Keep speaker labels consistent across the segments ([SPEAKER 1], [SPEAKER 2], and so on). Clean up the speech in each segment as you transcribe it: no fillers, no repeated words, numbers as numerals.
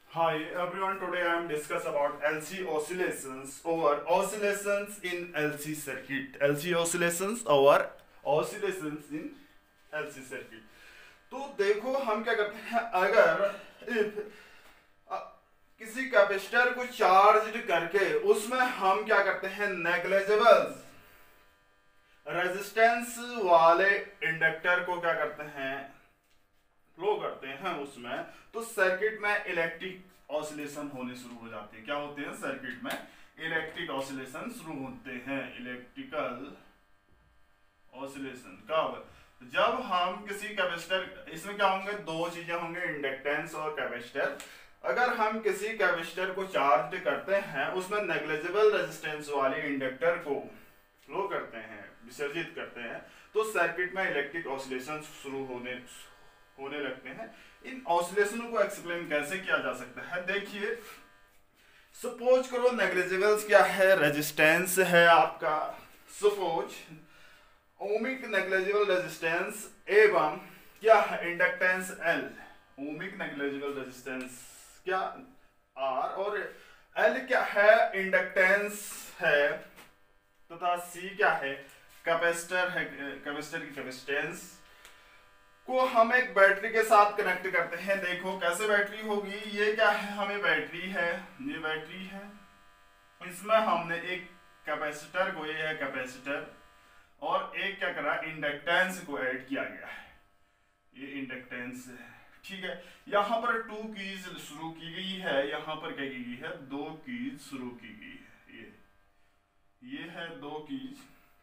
[SPEAKER 1] Hi everyone, today I am discuss about LC oscillations over oscillations in LC circuit. LC oscillations over oscillations in LC circuit. तो देखो हम क्या करते हैं, अगर इफ किसी कैपेसिटर को चार्ज करके उसमें हम क्या करते हैं, नेग्लेजिबल रेजिस्टेंस वाले इंडक्टर को क्या करते हैं, फ्लो करते हैं उसमें, तो सर्किट में इलेक्ट्रिक ऑसिलेशन होने शुरू हो जाते हैं। क्या होते हैं, सर्किट में इलेक्ट्रिक ऑसिलेशन शुरू होते हैं। इलेक्ट्रिकल ऑसिलेशन कब, जब हम किसी कैपेसिटर, इसमें क्या होंगे, दो चीजें होंगे, इंडक्टेंस और कैपेसिटर। अगर हम किसी कैपेसिटर को चार्ज करते हैं, उसमें नेग्लिजिबल रेजिस्टेंस वाले इंडक्टर को फ्लो करते हैं, विसर्जित करते हैं, तो सर्किट में इलेक्ट्रिक ऑसिलेशन शुरू होने लगते हैं। इन ऑसिलेशनों को एक्सप्लेन कैसे किया जा सकता है, देखिए सपोज करो नेग्लिजिबल्स क्या है, रेजिस्टेंस है आपका, सपोज ओमिक नेग्लिजिबल रेजिस्टेंस एवं क्या है, inductance L. Ohmic negligible resistance क्या आर और एल क्या है, इंडक्टेंस है, तथा सी क्या है, कैपेसिटर है, कैपेसिटर की कैपेसिटेंस को हम एक बैटरी के साथ कनेक्ट करते हैं। देखो कैसे बैटरी होगी, ये क्या है, हमें बैटरी है, ये बैटरी है, इसमें हमने एक कैपेसिटर को, ये है कैपेसिटर, और एक क्या करा, इंडक्टेंस को ऐड किया गया है, ये इंडक्टेंस है, ठीक है। यहाँ पर 2 कीज शुरू की गई है, यहाँ पर क्या की गई है, 2 कीज शुरू की गई है, ये है 2 कीज,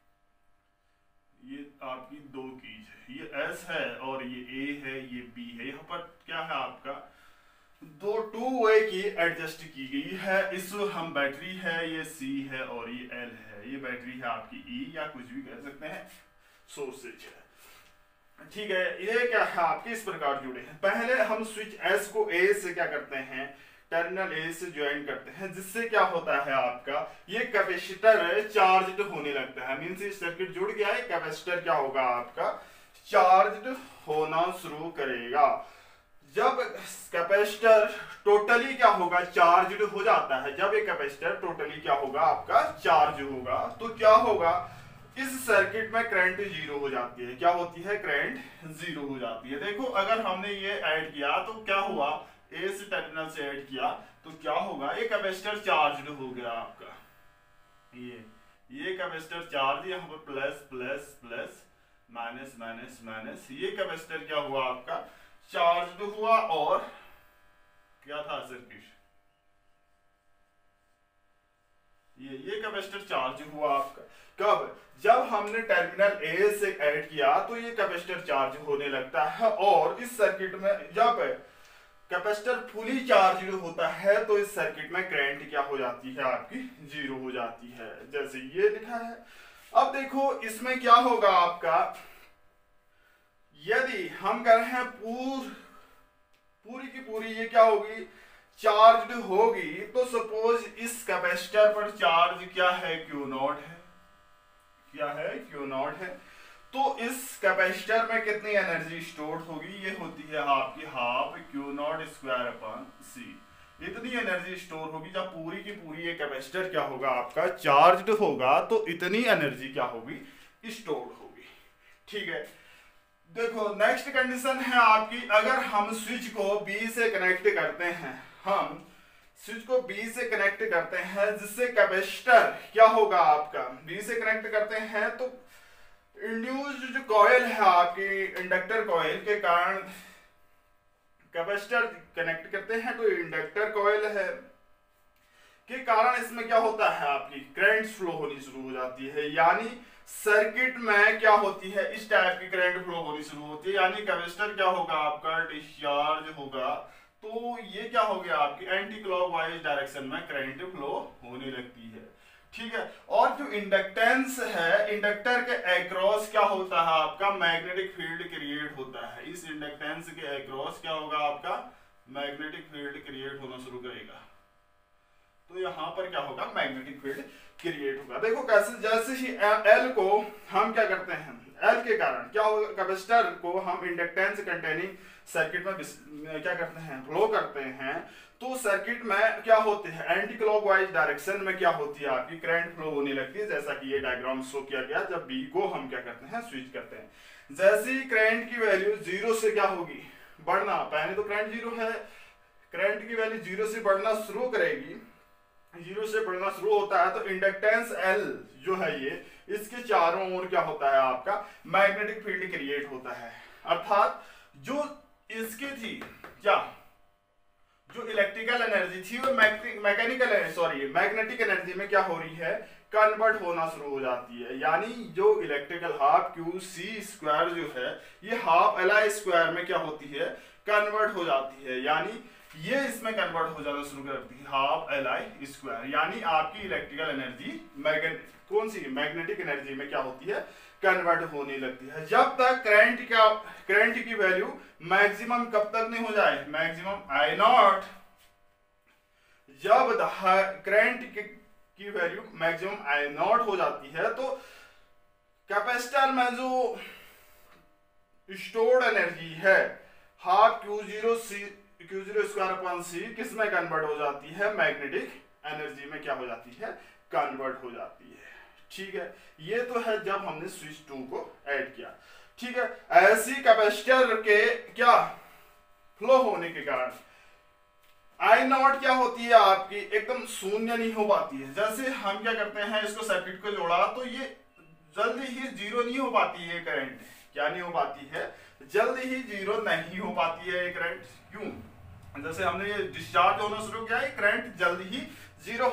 [SPEAKER 1] ये आपकी 2 कीज है, ये एस है और ये ए है, ये बी है। यहाँ पर क्या है आपका, 2 वे की एडजस्ट की गई है। इस हम बैटरी है, ये सी है और ये एल है, ये बैटरी है आपकी ई, या कुछ भी कह सकते हैं, सोर्सेज है, ठीक है। ये क्या है आपके इस प्रकार जुड़े हैं। पहले हम स्विच एस को ए से क्या करते हैं, टर्मिनल ए से ज्वाइन करते हैं, जिससे क्या होता है आपका, ये कैपेसिटर चार्ज्ड होने लगता है, मींस इस सर्किट जुड़ गया है, कैपेसिटर क्या होगा आपका, चार्ज्ड होना शुरू करेगा। जब कैपेसिटर टोटली क्या होगा, चार्ज्ड हो जाता है, जब ये कैपेसिटर टोटली क्या होगा आपका, चार्ज होगा, तो क्या होगा, इस सर्किट में करंट जीरो हो जाती है। क्या होती है, करंट जीरो हो जाती है। देखो अगर हमने ये ऐड किया तो क्या हुआ, ए से टर्मिनल से ऐड किया तो क्या होगा, ये कैपेसिटर चार्ज हो गया आपका, ये कैपेसिटर चार्ज, यहाँ पर plus plus plus minus minus minus, ये कैपेसिटर क्या हुआ आपका, चार्ज हुआ, और क्या था सर्किट, ये कैपेसिटर चार्ज हुआ आपका। कब, जब हमने टर्मिनल ए से ऐड किया तो ये कैपेसिटर चार्ज होने लगता है, और इस सर्किट में जब कैपेसिटर फुली चार्ज होता है तो इस सर्किट में करंट क्या हो जाती है आपकी, जीरो हो जाती है, जैसे ये लिखा है। अब देखो इसमें क्या होगा आपका, यदि हम कर रहे हैं पूरी की पूरी ये क्या होगी, चार्ज्ड होगी, तो सपोज इस कैपेसिटर पर चार्ज क्या है, क्यू नॉट है, क्या है, क्यू नॉट है, तो इस कैपेसिटर में कितनी एनर्जी स्टोर होगी, ये होती है आपकी half Q naught square upon C. इतनी एनर्जी स्टोर होगी, जब पूरी की पूरी ये कैपेसिटर क्या होगा आपका, चार्ज्ड होगा, तो इतनी एनर्जी क्या होगी, स्टोर होगी, ठीक है। देखो नेक्स्ट कंडीशन है आपकी, अगर हम स्विच को बी से कनेक्ट करते हैं, हम स्विच को बी से कनेक्ट करते हैं, जिससे कैपेसिटर क्या होगा आपका, बी से कनेक्ट करते हैं, तो इंड्यूस्ड जो कॉइल है आपकी, इंडक्टर कॉइल के कारण कैपेसिटर कनेक्ट करते हैं, तो इंडक्टर कॉइल है के कारण इसमें क्या होता है आपकी, करंट फ्लो होनी शुरू हो जाती है, यानी सर्किट में क्या होती है, इस टाइप की करंट फ्लो होनी शुरू होती है, यानी कैपेसिटर क्या होगा आपका, डिस्चार्ज होगा, तो ये क्या हो गया आपकी, एंटी क्लॉकवाइज डायरेक्शन में करंट फ्लो होने लगती है, ठीक है। और जो इंडक्टेंस है, इंडक्टर के अक्रॉस क्या होता है आपका, मैग्नेटिक फील्ड क्रिएट होता है, इस इंडक्टेंस के अक्रॉस क्या होगा आपका, मैग्नेटिक फील्ड क्रिएट होना शुरू करेगा, तो यहाँ पर क्या होगा, मैग्नेटिक फील्ड क्रिएट होगा। देखो कैसे, जैसे ही एल को हम क्या करते हैं, एल के कारण क्या होगा, कैपेसिटर को हम इंडक्टेंस कंटेनिंग सर्किट में क्या करते हैं, फ्लो करते हैं, तो सर्किट में क्या होते हैं, एंटी क्लॉकवाइज डायरेक्शन में क्या होती है, आपकी करंट फ्लो होने लगती है, जैसा कि ये डायग्राम शो किया गया। जब बी को हम क्या करते हैं, स्विच करते हैं, जैसे ही करंट की वैल्यू जीरो से क्या होगी, बढ़ना, पहले तो करंट जीरो है, करंट की वैल्यू जीरो से बढ़ना शुरू करेगी, जीरो से बढ़ना शुरू होता है, तो इंडक्टेंस एल जो है ये, इसके चारों ओर क्या होता है, आपका मैग्नेटिक फील्ड क्रिएट होता है। अर्थात जो इसकी थी क्या, जो इलेक्ट्रिकल एनर्जी थी वो मैग्नेटिक एनर्जी में क्या हो रही है, कन्वर्ट होना शुरू हो जाती है। यानी जो electrical half Q C square जो है, ये हाफ एल आई स्क्वायर में क्या होती है, कन्वर्ट हो जाती है। यानी ये इसमें कन्वर्ट हो जाना शुरू करती है, हाफ एल आई स्क्वायर। यानी आपकी इलेक्ट्रिकल एनर्जी कौन सी, मैग्नेटिक एनर्जी में क्या होती है, कन्वर्ट होने लगती है। जब तक करंट की वैल्यू मैक्सिमम कब तक नहीं हो जाए, मैक्सिमम आई नॉट, जब करंट की वैल्यू मैक्सिमम आई नॉट हो जाती है, तो कैपेसिटर में जो स्टोर्ड एनर्जी है half Q0 square upon C किस में कन्वर्ट हो जाती है, मैग्नेटिक एनर्जी में क्या हो जाती है, कन्वर्ट हो जाती है। ठीक है, ये तो है जब हमने स्विच 2 को ऐड किया। ठीक है, ऐसी कैपेसिटर के क्या फ्लो होने के कारण आई नॉट क्या होती है, आपकी एकदम शून्य नहीं हो पाती है। जैसे हम क्या करते हैं, इसको सर्किट को जोड़ा तो ये जल्दी ही जीरो नहीं हो पाती है, करंट क्या नहीं हो पाती है, जल्दी ही जीरो नहीं हो पाती है ये करंट। क्यों, जैसे हमने ये डिस्चार्ज होना शुरू किया है, करंट जल्दी ही जीरो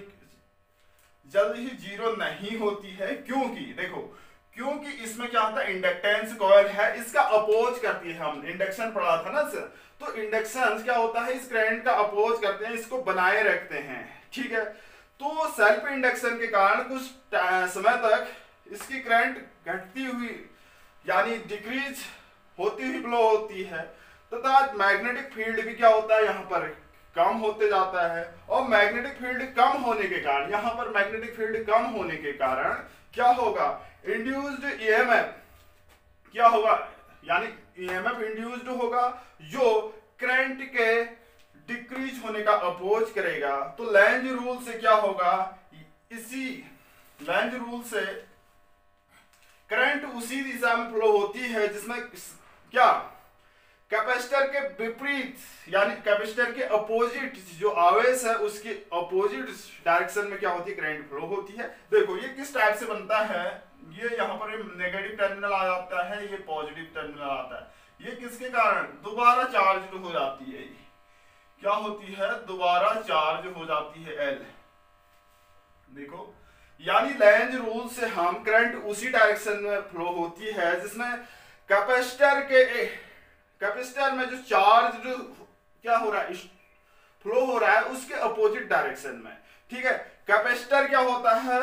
[SPEAKER 1] नहीं होती है। क्योंकि देखो, क्योंकि इसमें क्या होता है, इंडक्टेंस कॉइल है, इसका अपोज करती है। हम इंडक्शन पढ़ा था ना सर, तो इंडक्शन क्या होता है, इस करंट का अपोज करते हैं, इसको बनाए रखते हैं। ठीक है, तो सेल्फ इंडक्शन के कारण कुछ समय तक इसकी करंट घटती हुई यानी डिक्रीज होती हुई फ्लो होती है, तथा मैग्नेटिक फील्ड भी क्या होता है, यहाँ पर कम होते जाता है। और मैग्नेटिक फील्ड कम होने के कारण, यहाँ पर मैग्नेटिक फील्ड कम होने के कारण क्या होगा, इंड्यूस्ड ईएमएफ क्या होगा, यानी ईएमएफ इंड्यूस्ड होगा जो करंट के डिक्रीज होने का अपोज करेगा। तो लेंज रूल से क्या होगा, इसी लेंज रूल से करंट उसी दिशा में फ्लो होती है जिसमें क्या, कैपेसिटर के विपरीत, यानी कैपेसिटर के अपोजिट जो आवेश है उसके अपोजिट डायरेक्शन में क्या होती है, करंट फ्लो होती है। देखो ये किस टाइप से बनता है, ये यहाँ पर नेगेटिव टर्मिनल आ जाता है, ये पॉजिटिव टर्मिनल आता है। ये किसके कारण, दोबारा चार्ज हो जाती है, क्या होती है, दोबारा चार्ज हो जाती है एल। देखो, यानी लेंज रूल से हम करंट उसी डायरेक्शन में फ्लो होती है जिसमें कैपेसिटर में जो चार्ज जो क्या हो रहा है, फ्लो हो रहा है, उसके अपोजिट डायरेक्शन में। ठीक है, कैपेसिटर क्या होता है,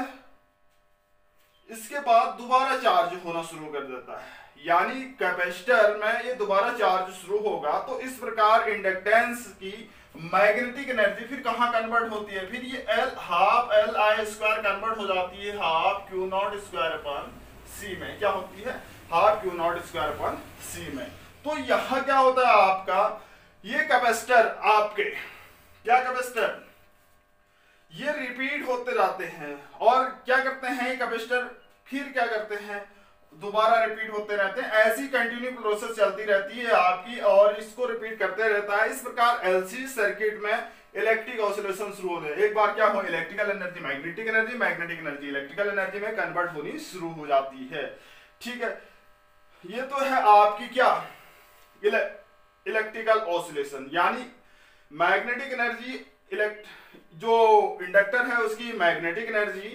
[SPEAKER 1] इसके बाद दोबारा चार्ज होना शुरू कर देता है, यानी कैपेसिटर में ये दोबारा चार्ज शुरू होगा। तो इस प्रकार इंडक्टेंस की मैग्नेटिक एनर्जी फिर कहां कन्वर्ट होती है, फिर ये half L I square convert हो जाती है half Q naught square upon C में। क्या होती है, half Q naught square upon C में। तो यहां क्या होता है आपका, ये कैपेसिटर आपके क्या, कैपेसिटर ये रिपीट होते जाते हैं, और क्या करते हैं, ये कैपेसिटर फिर क्या करते हैं, दोबारा रिपीट होते रहते हैं। ऐसी कंटिन्यू प्रोसेस चलती रहती है आपकी, और इसको रिपीट करते रहता है। इस प्रकार एलसी सर्किट में इलेक्ट्रिक ऑसिलेशन शुरू होते हैं। एक बार क्या हो, electrical energy magnetic energy, magnetic energy electrical energy में कन्वर्ट होनी शुरू हो जाती है। ठीक है, ये तो है आपकी क्या, इलेक्ट्रिकल ऑसिलेशन, यानी मैग्नेटिक एनर्जी जो इंडक्टर है उसकी मैग्नेटिक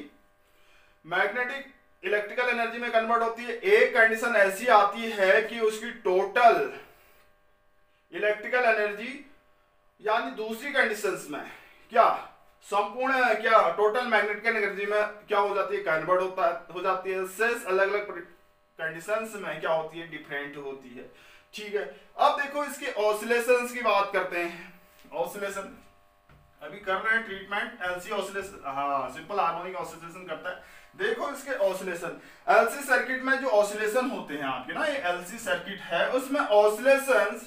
[SPEAKER 1] इलेक्ट्रिकल एनर्जी में कन्वर्ट होती है। एक कंडीशन ऐसी आती है कि उसकी टोटल इलेक्ट्रिकल एनर्जी, यानी दूसरी कंडीशंस में क्या, संपूर्ण क्या टोटल मैग्नेटिक एनर्जी में क्या हो जाती है, कन्वर्ट हो जाती है। शेष अलग अलग कंडीशंस में क्या होती है, डिफरेंट होती है। ठीक है, अब देखो इसके ऑसिलेशंस की बात करते हैं। ऑसिलेशन, अभी कर रहे हैं ट्रीटमेंट एलसी ऑसिलेशन, हाँ सिंपल हार्मोनिक ऑसिलेशन करता है। देखो इसके ऑसिलेशन, एलसी सर्किट में जो ऑसिलेशन होते हैं आपके ना, ये एलसी सर्किट है उसमें ऑसिलेशंस,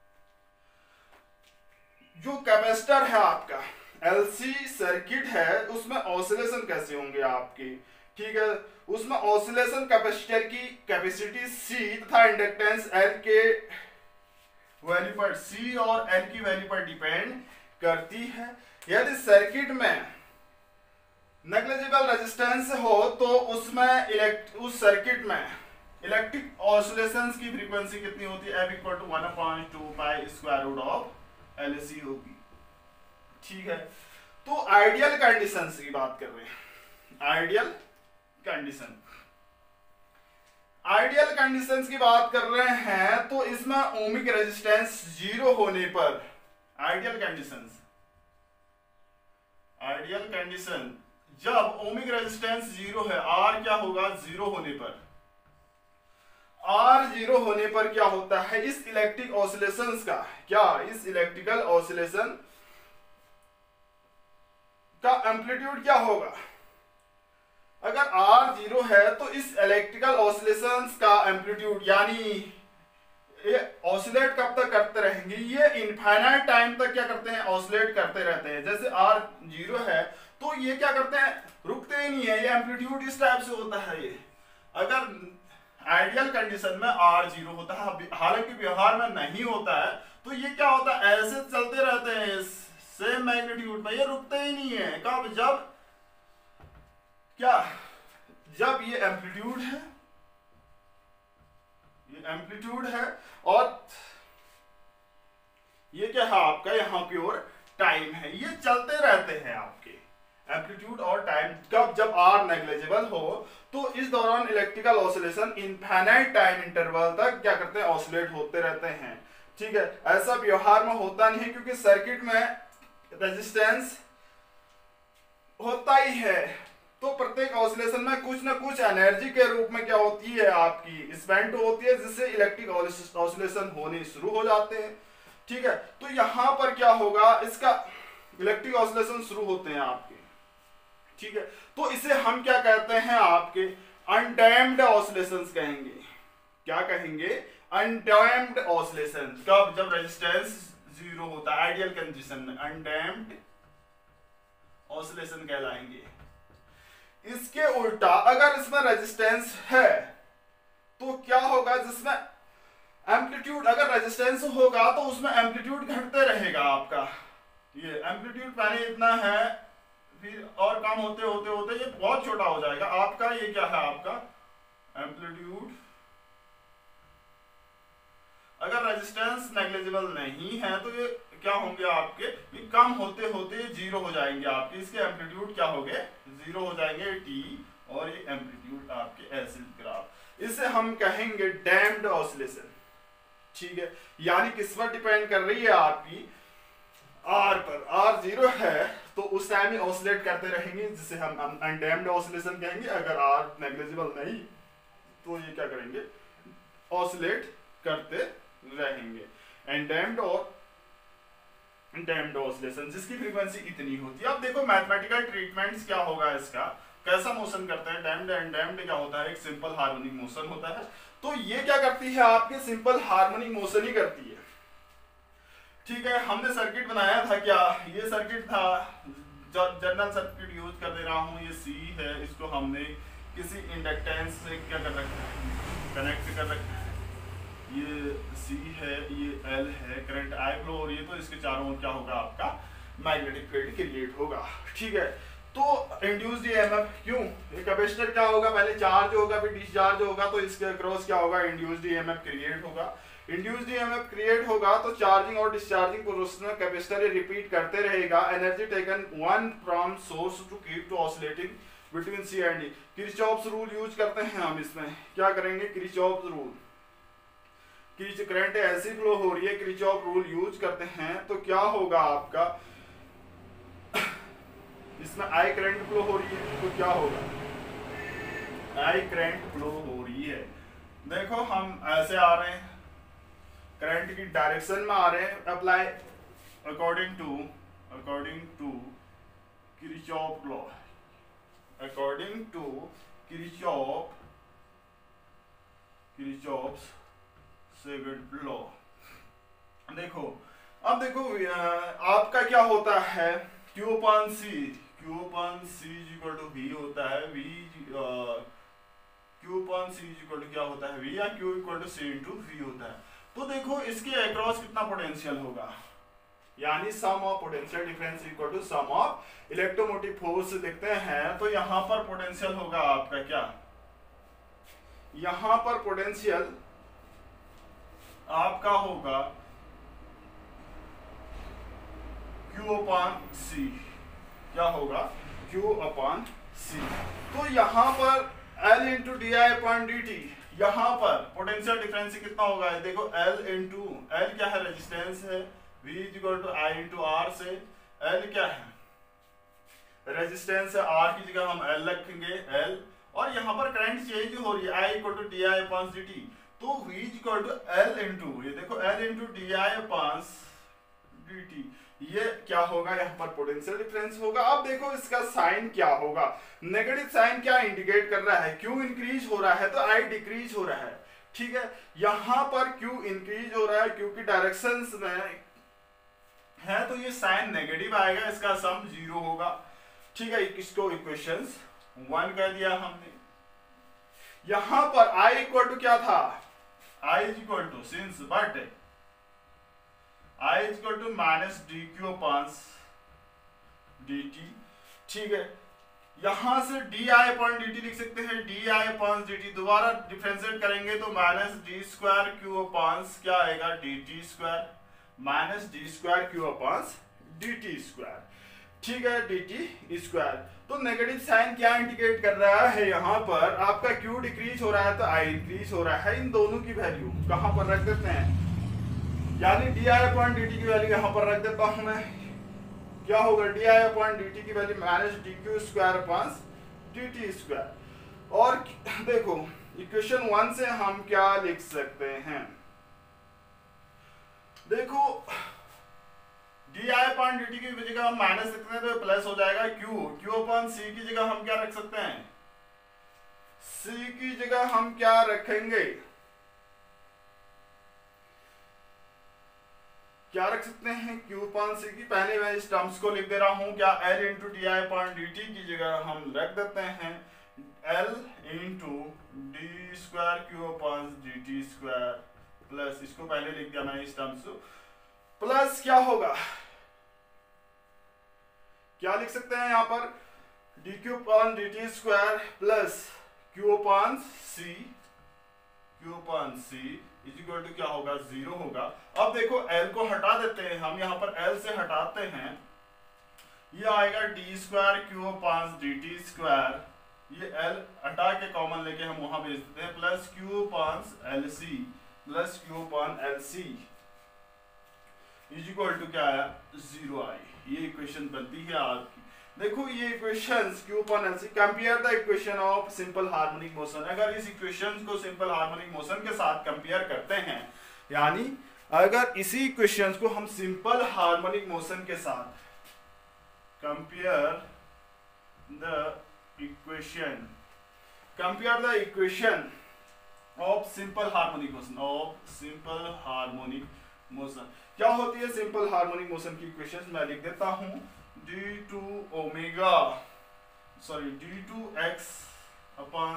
[SPEAKER 1] जो कैपेसिटर है आपका एलसी सर्किट है उसमें ऑसिलेशन कैसे होंगे आपके, ठीक है। उसमें ऑसिलेशन कैपेसिटर की कैपेसिटी सी तथा इंडक्टेंस एल के वैल्यू पर, सी और एल की वैल्यू पर डिपेंड करती है। यदि सर्किट में नेग्लिजिबल रेजिस्टेंस हो तो उसमें उस सर्किट में इलेक्ट्रिक ऑसिलेशंस की फ्रीक्वेंसी कितनी होती है, F equal to 1/2 pi square root of LC होगी, ठीक है। तो आइडियल कंडीशंस की बात कर रहे हैं, आइडियल कंडीशन, आइडियल कंडीशंस की बात कर रहे हैं तो इसमें ओमिक रेजिस्टेंस 0 होने पर, आइडियल कंडीशंस, आइडियल कंडीशन जब ओमिक रेजिस्टेंस 0 है, R क्या होगा 0 होने पर, R 0 होने पर क्या होता है, इस इलेक्ट्रिक ऑसिलेशंस का क्या, इस इलेक्ट्रिकल ऑसिलेशन का एम्पलीट्यूड क्या होगा। अगर R 0 है तो इस इलेक्ट्रिकल ऑसिलेशंस का एम्पलीट्यूड, यानी ये ऑसिलेट कब तक करते रहेंगे, ये इनफाइनाइट टाइम तक क्या करते हैं, ऑसिलेट करते रहते हैं। जैसे R 0 है तो ये क्या करते हैं, रुकते ही नहीं है, ये एम्पलीट्यूड इस टाइप से होता है ये। अगर आइडियल कंडीशन में R 0 होता है, हालांकि व्यवहार में नहीं होता है, तो ये क्या होता है, ऐसे चलते रहते हैं सेम मैग्नीट्यूड में, ये रुकते ही नहीं है। कब, जब क्या, जब ये एम्पलीट्यूड है, ये एम्पलीट्यूड है और ये क्या है आपका यहाँ प्योर टाइम है, ये चलते रहते हैं आपके एम्पलीट्यूड और टाइम। कब, जब R नेग्लिजिबल हो तो इस दौरान electrical oscillation infinite time interval तक क्या करते हैं, ऑसिलेट होते रहते हैं, ठीक है। ऐसा व्यवहार में होता नहीं है क्योंकि सर्किट में रेजिस्टेंस होता ही है, तो प्रत्येक ऑसिलेशन में कुछ ना कुछ एनर्जी के रूप में क्या होती है आपकी स्पेंड होती है, जिससे इलेक्ट्रिक ऑसिलेशन होने शुरू हो जाते हैं, ठीक है। तो यहां पर क्या होगा, इसका इलेक्ट्रिक ऑसिलेशन शुरू होते हैं आपके, ठीक है। तो इसे हम क्या कहते हैं, आपके अनडैम्प्ड ऑसिलेशंस कहेंगे। क्या कहेंगे, अनडैम्प्ड ऑसिलेशन। कब, जब रेजिस्टेंस 0 होता है, आइडियल कंडीशन में अनडैम्प्ड ऑसिलेशन कहलाएंगे। इसके उल्टा अगर इसमें रेजिस्टेंस है तो क्या होगा, जिसमें एम्पलीट्यूड, अगर रेजिस्टेंस होगा तो उसमें एम्पलीट्यूड घटते रहेगा आपका। ये एम्पलीट्यूड पहले इतना है, फिर और कम होते होते होते ये बहुत छोटा हो जाएगा आपका। ये क्या है आपका एम्पलीट्यूड। अगर रेजिस्टेंस नेग्लिजिबल नहीं है तो ये क्या होंगे आपके, ये कम होते होते 0 हो जाएंगे आपके, इसके एम्पलीट्यूड क्या हो गए, 0 हो जाएंगे T, और ये एम्पलीट्यूड आपके ऐसे ग्राफ। इसे हम कहेंगे डैम्प्ड ऑसिलेशन, ठीक है। यानी किस पर डिपेंड कर रही है आपकी, R पर। R 0 है तो उस टाइम ही ऑसिलेट करते रहेंगे, जिसे हम अनडैम्प्ड ऑसिलेशन कहेंगे। अगर R नेग्लिजिबल नहीं तो ये क्या करेंगे, ऑसिलेट करते रहेंगे। अनडैम्प्ड और डैम्प्ड ऑसिलेशन जिसकी फ्रीक्वेंसी इतनी होती है। अब देखो मैथमेटिकल ट्रीटमेंट्स क्या होगा, इसका कैसा मोशन करते हैं। डैम्प्ड एंड डैम्प्ड क्या होता है, एक सिंपल हार्मोनिक मोशन होता है। तो ये क्या करती है आपके, सिंपल हार्मोनिक मोशन ही करती है, ठीक है। हमने सर्किट बनाया था, क्या ये सर्किट था, जनरल सर्किट यूज कर दे रहा हूँ। ये C है, इसको हमने किसी इंडक्टेंस से क्या कर रखा है, कनेक्ट कर रखा है। ये C है, ये L है, करंट I फ्लो हो रही है, तो इसके चारों ओर क्या होगा आपका मैग्नेटिक फील्ड क्रिएट होगा, ठीक है। तो इंड्यूस्ड ईएमएफ, क्यों, ये कैपेसिटर क्या होगा, पहले चार्ज होगा फिर डिस्चार्ज होगा, तो इसके अक्रॉस क्या होगा, इंड्यूस्ड ईएमएफ क्रिएट होगा। इंड्यूस्ड ईएमएफ क्रिएट होगा तो चार्जिंग और डिस्चार्जिंग प्रोसेस में कैपेसिटर रिपीट करते रहेगा। Energy taken one from source to keep to oscillating between C and D। Kirchhoff's rule use करते हैं हम इसमें, क्या करेंगे, किरचॉफ्स रूल, करंट ऐसी फ्लो हो रही है, किरचॉफ रूल यूज करते हैं तो क्या होगा आपका, इसमें I करंट फ्लो हो रही है तो क्या होगा, I करंट फ्लो हो रही है। देखो हम ऐसे आ रहे हैं, करंट की डायरेक्शन में आ रहे हैं, apply according to according to Kirchhoff law, according to Kirchhoff's second law। देखो अब देखो आपका क्या होता है, Q upon C is equal to V होता है, Q upon C is equal to क्या होता है, V, या Q equal to C into V होता है। तो देखो इसके अक्रॉस कितना पोटेंशियल होगा, यानी sum of potential difference equal to sum of electromotive force देखते हैं। तो यहां पर पोटेंशियल होगा आपका क्या, यहां पर पोटेंशियल आपका होगा Q अपॉन C, क्या होगा Q अपॉन C। तो यहां पर L into D I upon D T, यहां पर पोटेंशियल डिफरेंस कितना होगा, देखो L इंटू L क्या है, रेजिस्टेंस है, V equal to I into R से L क्या है, रेजिस्टेंस है, R की जगह हम L रखेंगे L, और यहाँ पर करंट चेंज हो रही है, I equal to D I upon D T, तो V equal to L into, ये देखो L into D I upon D T, ये क्या होगा, यहाँ पर पोटेंशियल डिफरेंस होगा। अब देखो इसका साइन क्या होगा, नेगेटिव साइन क्या इंडिकेट कर रहा है, Q इंक्रीज हो रहा है तो I डिक्रीज हो रहा है, ठीक है। यहाँ पर Q इंक्रीज हो रहा है, Q की डायरेक्शंस में है, तो ये साइन नेगेटिव आएगा, इसका सम 0 होगा, ठीक है। इसको इक्वेशंस 1 कह दिया हमने। यहां पर I इक्वल टू क्या था, I is equal to since but I is equal to minus D Q upon D T, ठीक है। यहां से D I upon D T लिख सकते हैं, D I upon D T, दोबारा डिफरेंशिएट करेंगे तो minus D square Q upon क्या आएगा, D T square, minus D square Q upon D T square, ठीक है, डी टी स्क्वायर। तो नेगेटिव साइन क्या इंडिकेट कर रहा है, यहाँ पर आपका Q डिक्रीज हो रहा है तो I इंक्रीज हो रहा है। इन दोनों की वैल्यू कहां पर रख देते हैं, यानी D I upon D T की वैल्यू यहां पर रख देता हूं मैं, क्या होगा, D I upon D T की value minus D Q square upon D T square. और देखो इक्वेशन 1 से हम क्या लिख सकते हैं, देखो D I upon D T की जगह हम माइनस लिखते हैं तो प्लस हो जाएगा, Q अपॉन C की जगह हम क्या रख सकते हैं, C की जगह हम क्या रखेंगे, क्या रख सकते हैं, Q अपॉन C की, पहले मैं इस टर्म्स को लिख दे रहा हूं, क्या L into D I upon D T की जगह हम रख देते हैं L into D square Q upon D T square, plus इसको पहले लिख दिया मैंने इस टर्म्स को, प्लस क्या होगा, क्या लिख सकते हैं यहाँ पर, D Q upon D T square plus Q upon C is equal to क्या होगा, 0 होगा। अब देखो L को हटा देते हैं हम, यहाँ पर L से हटाते हैं, ये आएगा D square Q upon D T square, ये L हटा के कॉमन लेके हम वहां भेज देते हैं, plus Q upon L C plus Q upon L C is equal to क्या आया, 0 आई। ये इक्वेशन बनती है आपकी। देखो ये equations Q upon L C, compare the equation of simple harmonic motion. अगर इस इक्वेशन को सिंपल हार्मोनिक मोशन के साथ कंपेयर करते हैं, यानी अगर इसी इक्वेशन को हम सिंपल हार्मोनिक मोशन के साथ compare the equation of simple harmonic motion, क्या होती है सिंपल हार्मोनिक मोशन की इक्वेशन, मैं लिख देता हूं, d2x अपॉन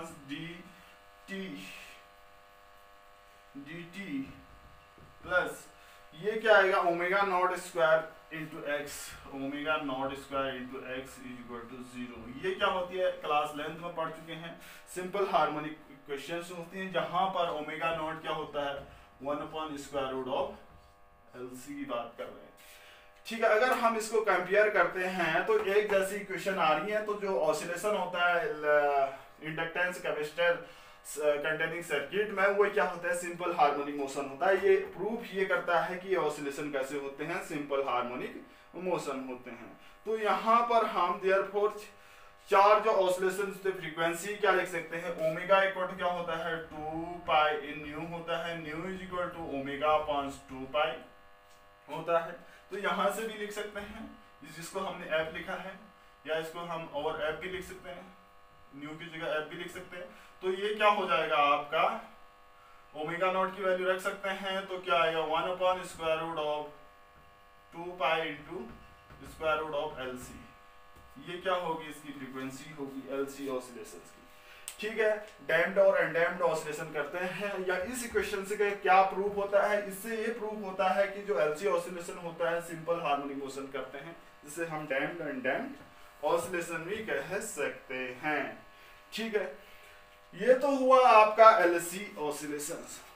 [SPEAKER 1] dt प्लस ये क्या आएगा, omega naught square into X is equal to 0। ये क्या होती है, क्लास लेंथ में पढ़ चुके हैं, सिंपल हार्मोनिक इक्वेशंस होती हैं जहां पर ओमेगा नॉट क्या होता है, 1 upon square root of LC की बात कर रहे हैं, ठीक है। अगर हम इसको कंपेयर करते हैं तो एक जैसी इक्वेशन आ रही है, तो जो ऑसिलेशन होता है इंडक्टेंस कैपेसिटर कंटेनिंग सर्किट में, वो क्या होता है, सिंपल हार्मोनिक मोशन होता है। ये प्रूफ ये करता है कि ऑसिलेशन कैसे होते हैं, सिंपल हार्मोनिक मोशन होते हैं। तो यहाँ पर हम देयरफॉर चार जो ऑसिलेशन फ्रीक्वेंसी क्या लिख सकते हैं, ओमेगा इक्वल टू क्या होता है, 2 पाई इन न्यू होता है, nu is equal to omega upon 2 pi होता है। तो यहां से भी लिख सकते हैं, जिसको हमने एफ लिखा है, या इसको हम ओवर एफ भी लिख सकते हैं, न्यू की जगह एफ भी लिख सकते हैं। तो ये क्या हो जाएगा आपका, ओमेगा नॉट की वैल्यू रख सकते हैं, तो क्या आएगा 1/√2 pi into square root of LC। ये क्या होगी, इसकी फ्रीक्वेंसी होगी LC ऑसिलेशंस की। ठीक है, डैम्प्ड और अनडैम्प्ड ऑसिलेशन करते हैं, या इस इक्वेशन से क्या प्रूफ होता है, इससे ये प्रूफ होता है कि जो LC ऑसिलेशन होता है सिंपल हार्मोनिक मोशन करते हैं, जिसे हम डैम्प्ड अनडैम्प्ड ऑसिलेशन भी कह सकते हैं। ठीक है, ये तो हुआ आपका LC ऑसिलेशंस।